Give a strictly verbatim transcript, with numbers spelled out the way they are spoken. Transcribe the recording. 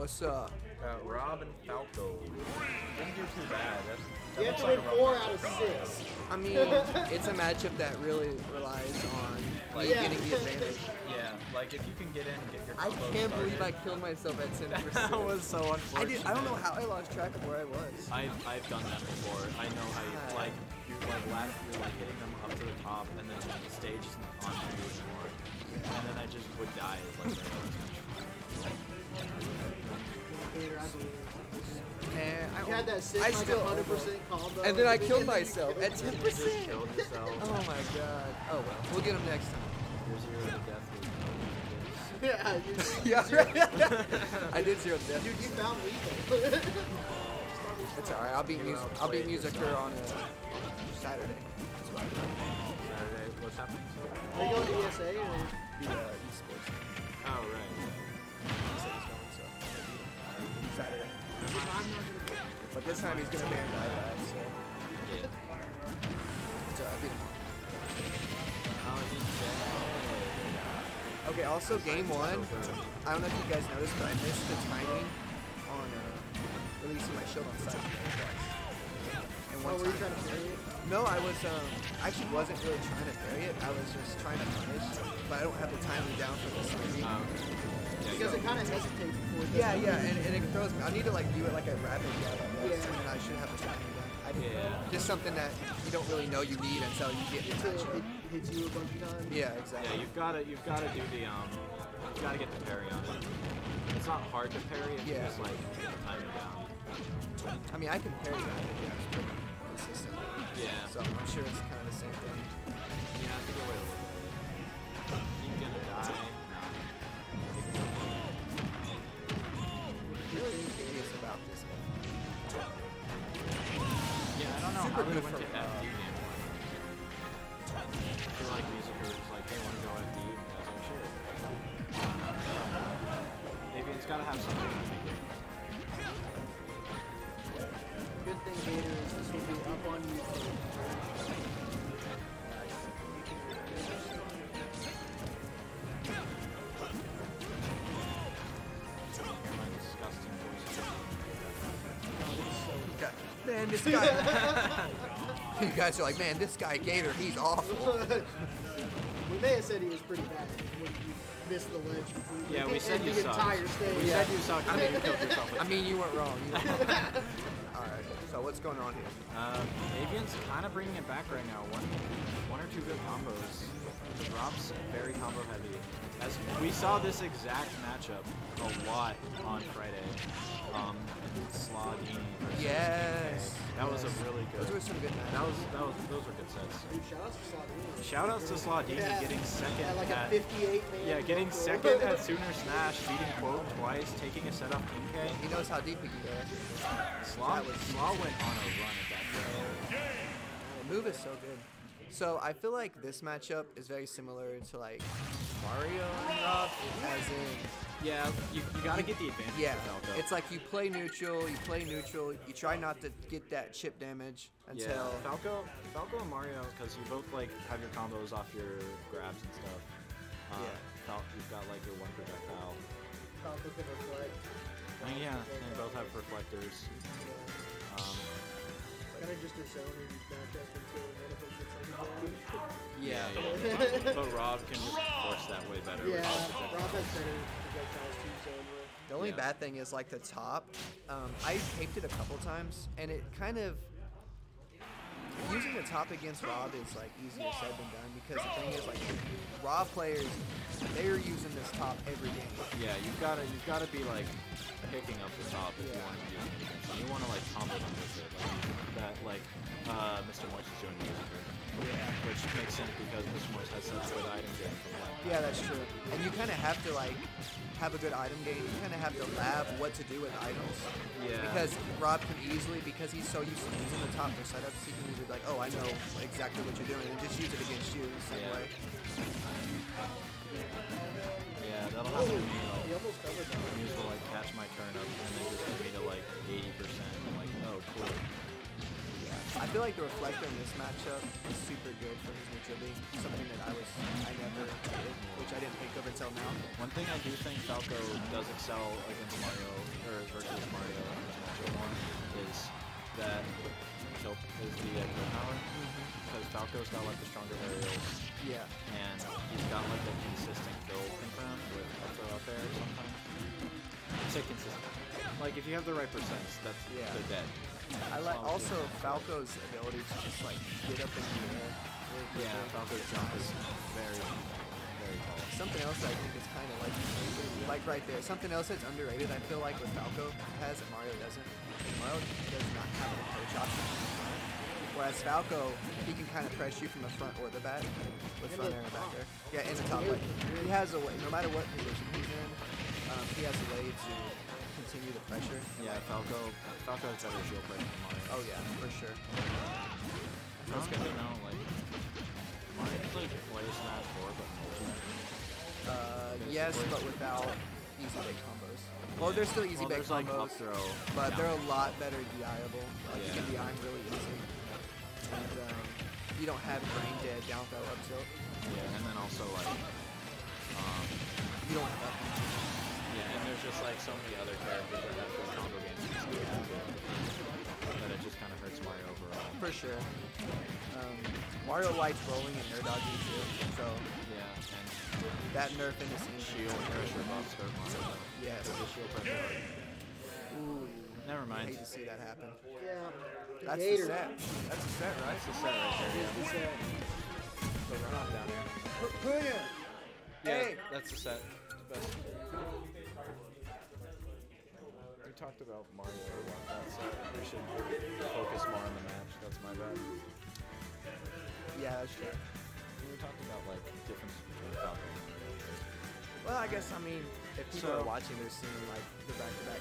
what's up? Uh, Rob and Falco. Didn't do too bad. That's, that You have looks to like win a rough four matchup out of for Mario. six. I mean, it's a matchup that really relies on like, Yeah. getting the advantage. Yeah, like if you can get in and get your I combos can't believe I started. killed myself at ten percent. That was so I unfortunate. did. I don't know how I lost track of where I was. I've, I've done that before. I know how you, God. like, you're like, last, you're like hitting them up to the top, and then the stage isn't on for you anymore. And then I just would die as like Gator, I believe. And I, You had that sick, I like still one hundred percent combo. And then I killed You myself at ten You just percent. killed yourself. Oh my god. Oh well, we'll get him next time. You're zero to death. Yeah, you, Yeah, I did zero to death. dude, you found lethal. It's alright. I'll beat music. I'll beat Musiker on a Saturday. Saturday, what's happening? Are you going to E S A or? The uh, esports. Oh, right. He said he's going, so Saturday. I'm not gonna go. But this time he's gonna ban Dieback, so Yeah. it's alright. I'll beat him. Oh, he's dead. Okay. Also, game one. I don't know if you guys noticed, but I missed the timing on uh, releasing my shield on side. And Oh, one were you time- trying to carry it? No, I was, um, actually wasn't really trying to bury it. I was just trying to punish, but I don't have the timing down for this movie. Um, Because it kind of hesitates before it Yeah, does yeah, and, and it throws me. I need to, like, do it like a rapid jab, I guess, Yeah. and I should have the timing down. I didn't Yeah. Just something that you don't really know you need until you get Until into it it. hits you a bunch of times. Yeah, Yeah, exactly. you've got to, you've got to do the, um, you've got to get the parry on it. It's not hard to parry if you Yeah. just, like, time it down. I mean, I can parry rapid jabs pretty consistently. Yeah. So I'm sure it's kind of the same thing. You have to go wait a little bit. You gonna die? I'm really curious about this guy. Yeah, I don't know Super how they good went for to F D game one. I feel like Musiker was just like, hey, want to go F D? And I was like, sure. Maybe it's got to have something to make it. Good thing, Gator, is this will be up on YouTube. My disgusting voice. God, man, this guy. You guys are like, man, this guy Gator, he's awful. We may have said he was pretty bad when you missed the ledge completely. Yeah, we said and you the sucked. entire stage. We said you sucked and then you killed yourself. I mean, you weren't wrong. You weren't wrong. All right. So what's going on here? Um, Avian's kind of bringing it back right now. One, one or two good combos. Rob's very combo heavy. As we saw this exact matchup a lot on Friday. Um, Slaw Dini versus Yes. T K. That was a really good. Those were some good matches. That was that was those were good sets. Dude, shout out to Sladini. Shout outs to Sladini Yeah. getting second Yeah, like at a fifty-eight man. yeah, getting vocal. second at Sooner Smash, beating Quote twice, taking a set off King K. He knows how deep he can go. Slaw, That was- Slaw went on a run at that point. The move is so good. So I feel like this matchup is very similar to like Mario and Rob, as in Yeah, you, you gotta get the advantage. yeah, with Falco. it's like you play neutral, you play neutral, you try not to get that chip damage until Yeah, Falco, Falco and Mario, because you both like have your combos off your grabs and stuff. Uh, Yeah. Fal- you've got like your one projectile. Falco can reflect. I mean, yeah, they both have reflectors. Um, Kind of just a zone in matchup until one of them gets like a yeah, yeah. but, but Rob can just force that way better. with Yeah, his Rob projectile. has better projectiles too, zone with. the only Yeah. bad thing is like the top. Um, I taped it a couple times and it kind of using the top against Rob is like easier said than done because the thing is like Rob players they're using this top every game. Yeah, you've gotta you've gotta be like picking up the top if you Yeah. want to use it against them. You want to like combo them with it, like that like uh, Mister Moist is doing music, Yeah. which makes sense because Mister Moist has such good item game from like Yeah, that's true. And you kind of have to like have a good item game. You kind of have to lab what to do with items. Yeah. Because Rob can easily, because he's so used to using the top for setups, he can easily be like, oh, I know exactly what you're doing, and just use it against you the same Yeah. way. yeah, that'll happen to me. He I'll almost covered that. use to like catch my turn up and then just get me to like eighty percent. I'm like, oh cool. I feel like the reflector in this matchup is super good for his neutrality. Something that I was, I never did, which I didn't think of until now. One thing I do think Falco does excel against Mario got like the stronger aerials, Yeah. and he's got like a consistent kill confirmed with up throw out there sometimes. Say consistent. Like if you have the right percents, that's Yeah. they're dead. I like As long as also you- Falco's ability to just like get up in the air. really Yeah, quickly. Falco's jump is very, very tall. Something else I think is kind of like like right there. Something else that's underrated. I feel like with Falco has that Mario doesn't. Mario does not have an approach option. Whereas Falco, he can kind of press you from the front or the back with front air and back air. Yeah, in the top lane. He has a way. No matter what position he's in, um, he has a way to continue the pressure. Yeah, Falco, Falco has better shield pressure than Mario. Oh yeah, for sure. That's good to know. Like Mario can like play Smash four, but Uh, yes, but without easy big combos. Well, there's still easy well, big there's like combos, up throw, but down they're a lot better DIable. Like you can Yeah. D I 'em really easy, and um, you don't have brain dead down throw up tilt. Yeah, and then also like, um, You don't have up. yeah, and there's just like so many other characters that have good combo games and stuff too, that it just kind of hurts Mario overall. For sure. Um, Mario likes rolling and air dodging too, so Yeah, and that nerf in the scene. shield pressure buffs hurt Mario. Yes. The shield pressure. Ooh. Never I mind. hate to see that happen. Yeah. That's the Gator. set. That's the set, right? That's the set right there. Here's the Yeah. set. The runoff down there. Punya! Yeah, Hey! that's the set. The best. We talked about Mario a lot that set. We should focus more on the match. That's my bad. Yeah, that's true. We talked about like difference between Falcon and Mario. Well, I guess I mean, if people So- are watching, they're seeing like the back-to-back